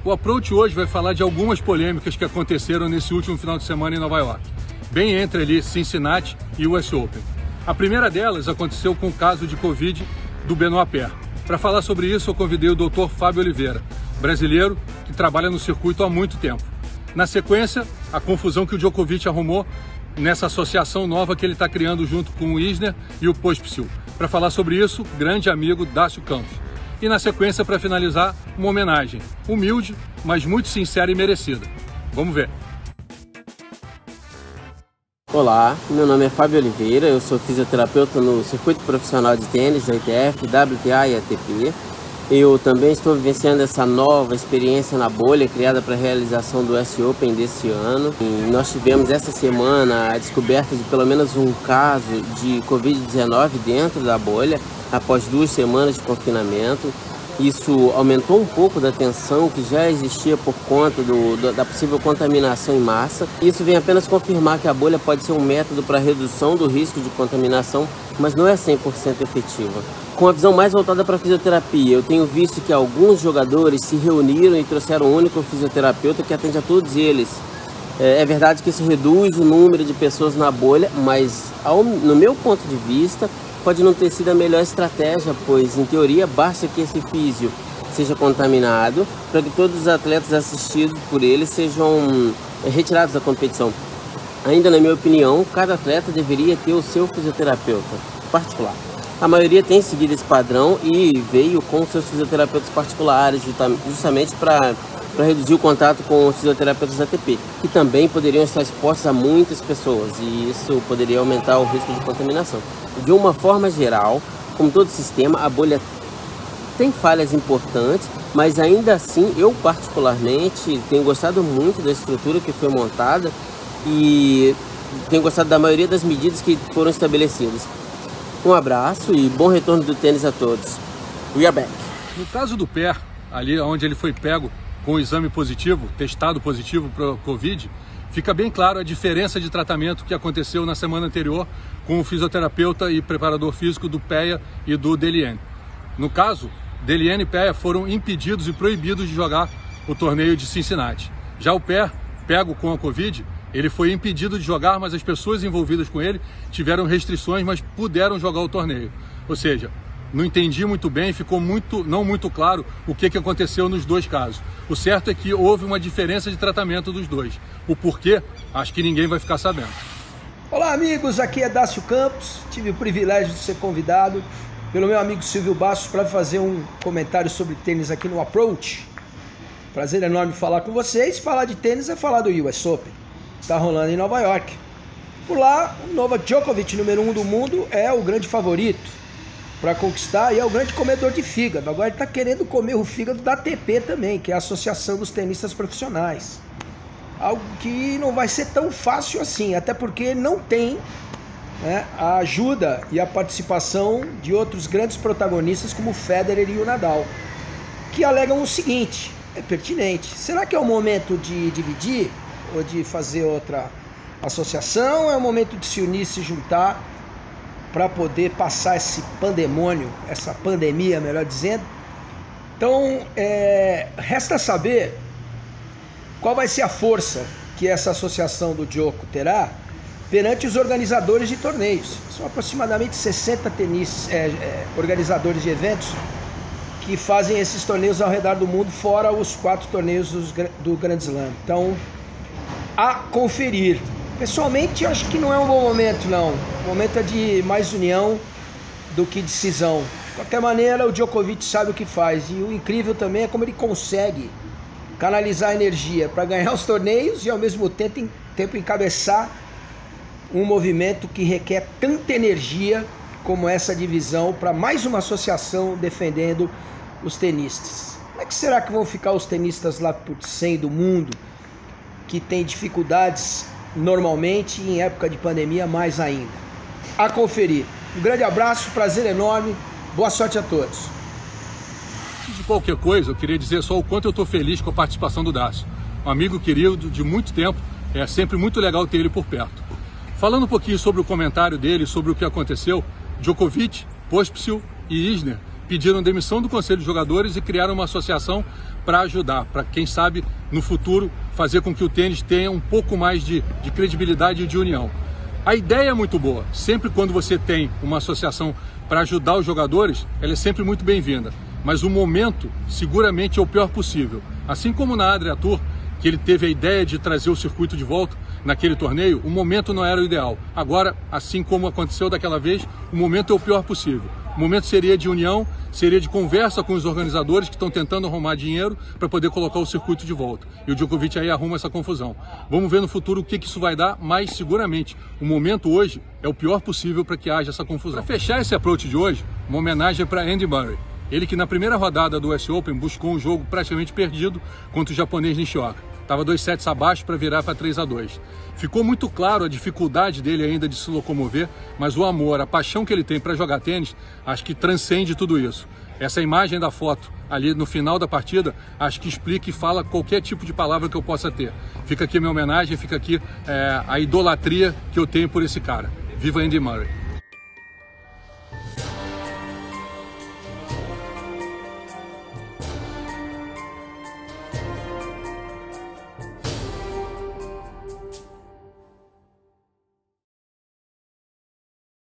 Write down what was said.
O Approach hoje vai falar de algumas polêmicas que aconteceram nesse último final de semana em Nova York, bem entre ali Cincinnati e o US Open. A primeira delas aconteceu com o caso de Covid do Benoit Paire. Para falar sobre isso, eu convidei o Dr. Fábio Oliveira, brasileiro que trabalha no circuito há muito tempo. Na sequência, a confusão que o Djokovic arrumou nessa associação nova que ele está criando junto com o Isner e o Pospisil. Para falar sobre isso, grande amigo Dácio Campos. E na sequência, para finalizar, uma homenagem humilde, mas muito sincera e merecida. Vamos ver. Olá, meu nome é Fábio Oliveira, eu sou fisioterapeuta no circuito profissional de tênis da ITF, WTA e ATP. Eu também estou vivenciando essa nova experiência na bolha criada para a realização do US Open desse ano. E nós tivemos essa semana a descoberta de pelo menos um caso de Covid-19 dentro da bolha, após 2 semanas de confinamento. Isso aumentou um pouco da tensão que já existia por conta da possível contaminação em massa. Isso vem apenas confirmar que a bolha pode ser um método para redução do risco de contaminação, mas não é 100% efetiva. Com a visão mais voltada para a fisioterapia, eu tenho visto que alguns jogadores se reuniram e trouxeram um único fisioterapeuta que atende a todos eles. É verdade que isso reduz o número de pessoas na bolha, mas no meu ponto de vista, pode não ter sido a melhor estratégia, pois em teoria basta que esse físio seja contaminado para que todos os atletas assistidos por ele sejam retirados da competição. Ainda na minha opinião, cada atleta deveria ter o seu fisioterapeuta particular. A maioria tem seguido esse padrão e veio com seus fisioterapeutas particulares justamente para reduzir o contato com os fisioterapeutas da ATP, que também poderiam estar expostos a muitas pessoas e isso poderia aumentar o risco de contaminação. De uma forma geral, como todo sistema, a bolha tem falhas importantes, mas ainda assim eu particularmente tenho gostado muito da estrutura que foi montada e tenho gostado da maioria das medidas que foram estabelecidas. Um abraço e bom retorno do tênis a todos. We are back. No caso do Paire, ali onde ele foi pego com o exame positivo, testado positivo para o Covid, fica bem claro a diferença de tratamento que aconteceu na semana anterior com o fisioterapeuta e preparador físico do Paire e do Deligne. No caso, Deligne e Paire foram impedidos e proibidos de jogar o torneio de Cincinnati. Já o Paire, pego com a Covid, ele foi impedido de jogar, mas as pessoas envolvidas com ele tiveram restrições, mas puderam jogar o torneio. Ou seja, não entendi muito bem, ficou não muito claro o que aconteceu nos dois casos. O certo é que houve uma diferença de tratamento dos dois. O porquê, acho que ninguém vai ficar sabendo. Olá amigos, aqui é Dácio Campos. Tive o privilégio de ser convidado pelo meu amigo Silvio Bastos para fazer um comentário sobre tênis aqui no Approach. Prazer enorme falar com vocês. Falar de tênis é falar do US Open. Está rolando em Nova York. Por lá, o Novak Djokovic, número 1 do mundo, é o grande favorito para conquistar e é o grande comedor de fígado. Agora ele está querendo comer o fígado da ATP também, que é a Associação dos Tenistas Profissionais. Algo que não vai ser tão fácil assim, até porque não tem a ajuda e a participação de outros grandes protagonistas como o Federer e o Nadal, que alegam o seguinte, é pertinente: será que é o momento de dividir ou de fazer outra associação? É o momento de se unir, se juntar para poder passar esse pandemônio, essa pandemia, melhor dizendo? Então, resta saber qual vai ser a força que essa associação do Djoko terá perante os organizadores de torneios. São aproximadamente 60 organizadores de eventos que fazem esses torneios ao redor do mundo, fora os 4 torneios do Grand Slam. Então, a conferir. Pessoalmente, eu acho que não é um bom momento, não. O momento é de mais união do que decisão. De qualquer maneira, o Djokovic sabe o que faz. E o incrível também é como ele consegue canalizar a energia para ganhar os torneios e, ao mesmo tempo encabeçar um movimento que requer tanta energia como essa divisão para mais uma associação defendendo os tenistas. Como é que será que vão ficar os tenistas lá por 100 do mundo, que tem dificuldades normalmente e em época de pandemia mais ainda? A conferir. Um grande abraço, prazer enorme, boa sorte a todos. De qualquer coisa, eu queria dizer só o quanto eu estou feliz com a participação do Dácio. Um amigo querido de muito tempo, é sempre muito legal ter ele por perto. Falando um pouquinho sobre o comentário dele, sobre o que aconteceu, Djokovic, Pospisil e Isner pediram demissão do Conselho de Jogadores e criaram uma associação para ajudar, para quem sabe no futuro fazer com que o tênis tenha um pouco mais de credibilidade e de união. A ideia é muito boa, sempre quando você tem uma associação para ajudar os jogadores, ela é sempre muito bem-vinda, mas o momento seguramente é o pior possível. Assim como na Adria Tour, que ele teve a ideia de trazer o circuito de volta naquele torneio, o momento não era o ideal. Agora, assim como aconteceu daquela vez, o momento é o pior possível. O momento seria de união, seria de conversa com os organizadores que estão tentando arrumar dinheiro para poder colocar o circuito de volta. E o Djokovic aí arruma essa confusão. Vamos ver no futuro o que isso vai dar, mas seguramente o momento hoje é o pior possível para que haja essa confusão. Para fechar esse approach de hoje, uma homenagem para Andy Murray. Ele que na primeira rodada do US Open buscou um jogo praticamente perdido contra o japonês Nishioka. Estava 2 sets abaixo para virar para 3-2. Ficou muito claro a dificuldade dele ainda de se locomover, mas o amor, a paixão que ele tem para jogar tênis, acho que transcende tudo isso. Essa imagem da foto ali no final da partida, acho que explica e fala qualquer tipo de palavra que eu possa ter. Fica aqui a minha homenagem, fica aqui a idolatria que eu tenho por esse cara. Viva Andy Murray!